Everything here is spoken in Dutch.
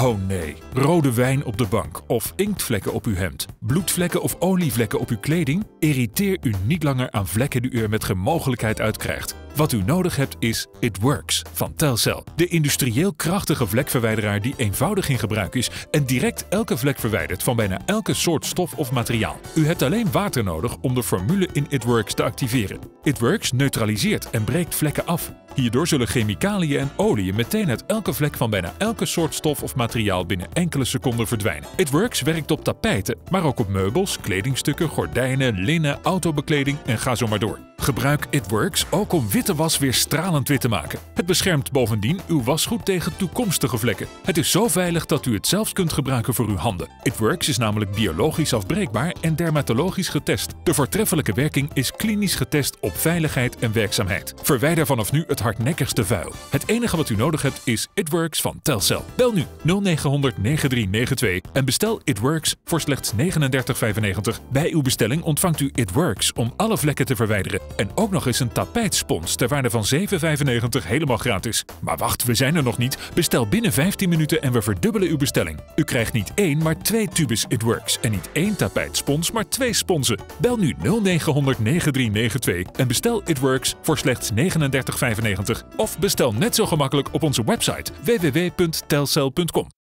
Oh nee, rode wijn op de bank of inktvlekken op uw hemd, bloedvlekken of olievlekken op uw kleding? Irriteer u niet langer aan vlekken die u er met geen mogelijkheid uit krijgt. Wat u nodig hebt is It Works van Telcel. De industrieel krachtige vlekverwijderaar die eenvoudig in gebruik is en direct elke vlek verwijdert van bijna elke soort stof of materiaal. U hebt alleen water nodig om de formule in It Works te activeren. It Works neutraliseert en breekt vlekken af. Hierdoor zullen chemicaliën en oliën meteen uit elke vlek van bijna elke soort stof of materiaal binnen enkele seconden verdwijnen. It Works werkt op tapijten, maar ook op meubels, kledingstukken, gordijnen, linnen, autobekleding en ga zo maar door. Gebruik It Works ook om witte was weer stralend wit te maken. Het beschermt bovendien uw wasgoed tegen toekomstige vlekken. Het is zo veilig dat u het zelfs kunt gebruiken voor uw handen. It Works is namelijk biologisch afbreekbaar en dermatologisch getest. De voortreffelijke werking is klinisch getest op veiligheid en werkzaamheid. Verwijder vanaf nu het hardnekkigste vuil. Het enige wat u nodig hebt is It Works van Telcel. Bel nu 0900 9392 en bestel It Works voor slechts €39,95. Bij uw bestelling ontvangt u It Works om alle vlekken te verwijderen. En ook nog eens een tapijtspons ter waarde van €7,95 helemaal gratis. Maar wacht, we zijn er nog niet. Bestel binnen 15 minuten en we verdubbelen uw bestelling. U krijgt niet 1, maar 2 tubes It Works. En niet 1 tapijtspons, maar 2 sponsen. Bel nu 0900 9392 en bestel It Works voor slechts €39,95. Of bestel net zo gemakkelijk op onze website www.telcel.com.